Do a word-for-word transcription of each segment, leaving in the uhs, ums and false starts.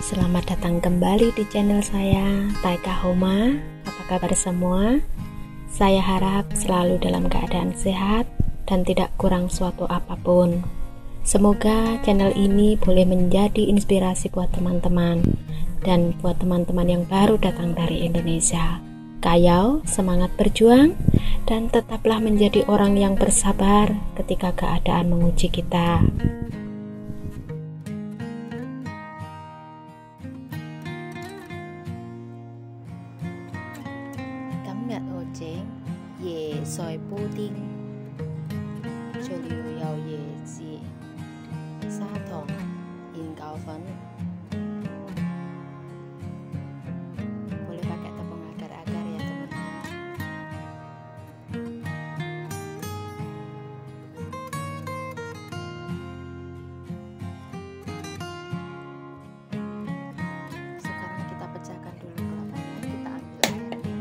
Selamat datang kembali di channel saya, Taika Homa. Apa kabar semua? Saya harap selalu dalam keadaan sehat dan tidak kurang suatu apapun. Semoga channel ini boleh menjadi inspirasi buat teman-teman dan buat teman-teman yang baru datang dari Indonesia. Kayau, semangat berjuang dan tetaplah menjadi orang yang bersabar ketika keadaan menguji kita. Cảm nhận hồ chén về xoài pudding cho liệu dầu về gì sa thòng hiện gạo phấn boleh pakai tepung agar-agar ya teman-teman. Sekarang kita pecahkan dulu kelapanya, kita ambil airnya.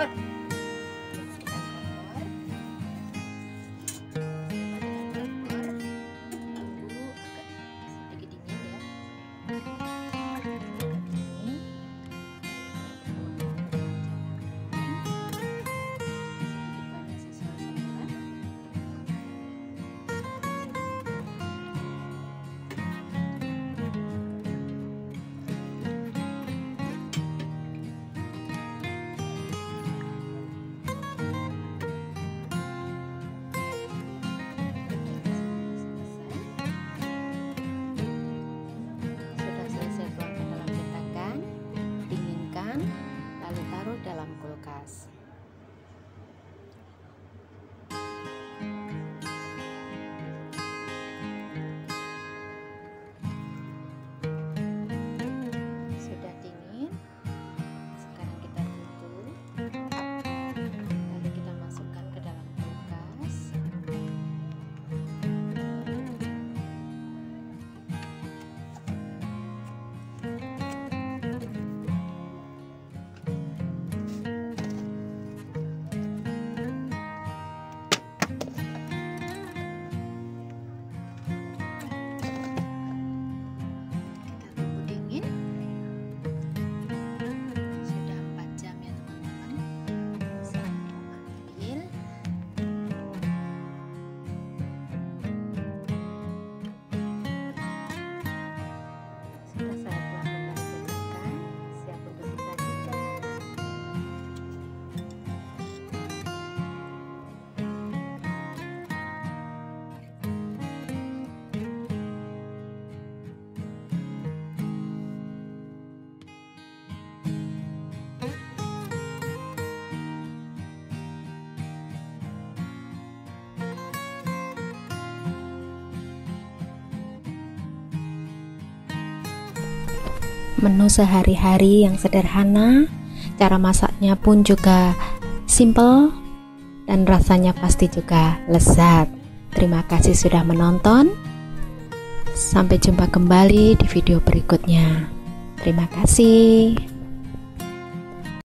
kompor. Masukkan kompor. Tunggu agak sedikit dingin ya. Ini dalam kulkas. Sudah dingin. Sekarang kita tutup. Lalu kita masukkan ke dalam kulkas. Menu sehari-hari yang sederhana, cara masaknya pun juga simple dan rasanya pasti juga lezat. Terima kasih sudah menonton. Sampai jumpa kembali di video berikutnya. Terima kasih.